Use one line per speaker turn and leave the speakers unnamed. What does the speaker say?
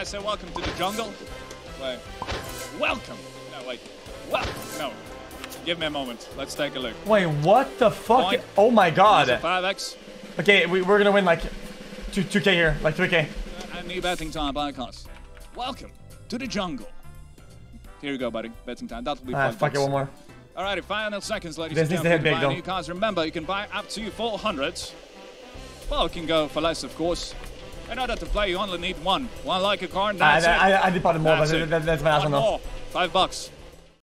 I say welcome to the jungle? Wait. Welcome. No, wait. Well, no. Give me a moment. Let's take a look.
Wait, what the fuck?
Point.
Oh my god.
5x.
Okay, we're gonna win like 2k here, like 3k.
And new betting time by cost. Welcome to the jungle. Here you go, buddy. Betting time. That'll be fun.
Fuck it, one more.
Alrighty, final seconds, ladies
This
and
needs to hit
gentlemen.
big,
Buy new cards. Remember, you can buy up to 400. Well, you can go for less, of course. In order to play, you only need one. One like a card, that's it.
I did part more, but
That's
that's my last one though.
more. $5.